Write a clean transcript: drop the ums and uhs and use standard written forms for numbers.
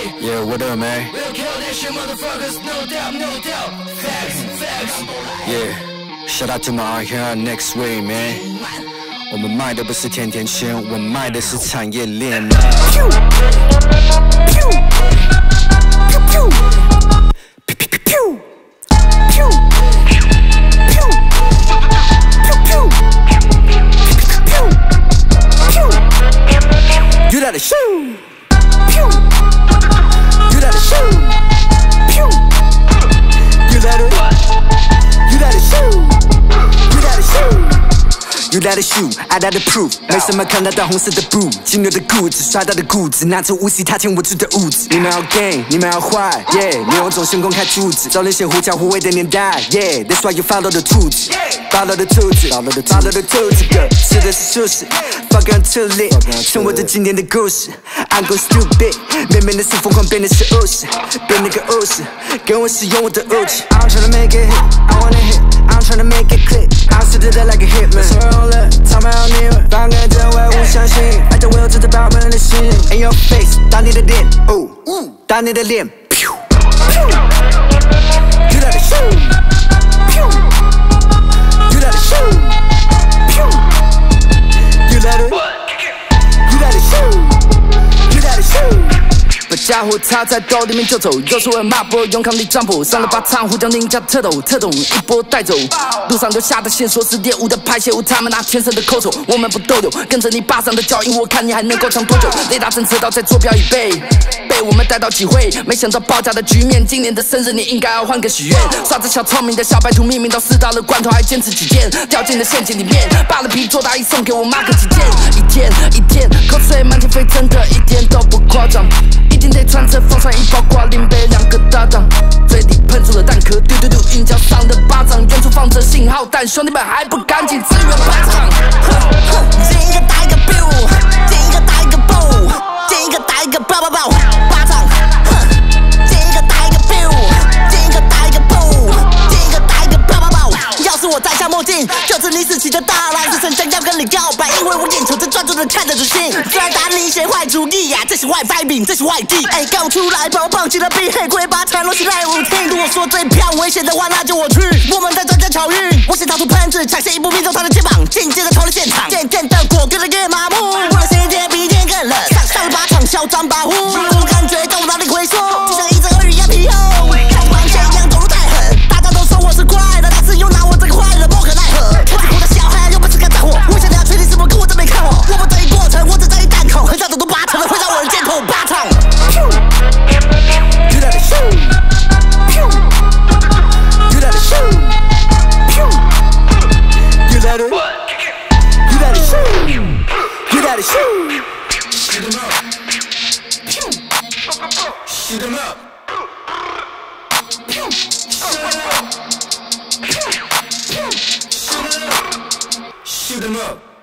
Yeah, what up, man? We'll kill that shit, motherfuckers. No doubt, no doubt. Facts, facts. Yeah, shout out to my art here on NXWV, man. 我们卖的不是甜甜圈，我卖的是产业链。Pew pew pew pew pew pew pew pew pew pew. You gotta shoot. Pew. You gotta shoot. Pew. You gotta. You gotta shoot. You gotta shoot. You gotta shoot, I gotta prove， 没什么看得到红色的布，金牛的固执，刷到的固执，拿着无锡踏进我住的屋子。你们要 gang， 你们要坏 ，yeah， 你用种先公开柱子，找那些狐假虎威的年代 ，yeah，that's why you follow the 兔子 ，follow the 兔子 ，follow the 兔子 girl， 吃的是素食 ，fuck on too lit， 成我这经典的故事 ，I'm go stupid， 妹妹的是疯狂变的是务实，变那个务实，跟我使用我的武器 ，I'm tryna make it hit，I wanna hit，I'm tryna make it click，I stood there like a hitman。他们要你们放个真外物相信，爱着我有着这把门的心 ，In your face， 打你的脸，哦，打你的脸 ，pew pew，You gotta shoot，pew，You gotta shoot，pew，You gotta shoot，You gotta shoot。把家伙插在兜里面就走，又是为马步勇抗力占卜，上了把仓呼叫宁家特斗，特种一波带走。路上留下的线索是猎物的排泄物，他们拿天生的抠手，我们不逗留，跟着你巴掌的脚印，我看你还能够撑多久。雷达侦测到在坐标已被我们带到几回，没想到爆炸的局面，今年的生日你应该要换个许愿。耍着小聪明的小白兔，明明到4到了关头还坚持己见，掉进了陷阱里面，扒了皮做大衣送给我妈个几件，一天一天口水满天飞，真的一点都不夸张。一定得穿着防晒衣，包挂领背2个搭档，嘴里喷出了弹壳，丢丢丢，硬脚上的巴掌，远处放着信号弹，兄弟们还不赶紧支援排场？见一个打一个 biu， 见一个打一个 bow， 见一个打一个爆爆爆巴掌，见一个打一个 biu， 见一个打一个 bow， 见一个打一个爆爆爆。要是我戴下墨镜，就是你死期的大佬，只剩下要跟你告白，因为我眼球正专注的看着主信，虽然打你一些坏主意呀，这是坏败饼，这是坏地，哎，干我出来，把我绑起了壁，黑龟把缠拢起来舞厅。如果说最漂危险的话，那就我去。我们在专家巧遇，我先掏出喷子，抢先一步命中他的肩膀，紧接着逃离现场，渐渐的果跟了夜麻木，我的世界比一天更冷，上了靶场嚣张跋扈，我感觉到我哪里回缩，就像一只鳄鱼一样皮厚，开玩笑一样走路太狠，大家都说我是怪的，但是又拿我这个坏人不可奈何，看起我的小孩有本事敢打我，我想你要确定是否跟我真没看我，我不在意过程，我只在意弹孔，很少走出8成的会让我人箭头8场。You gotta shoot, pew. You gotta shoot, pew. You gotta shoot, you gotta shoot. Shoot 'em up, pew. Shoot 'em up, pew. Shoot 'em up, pew. Shoot 'em up, shoot 'em up.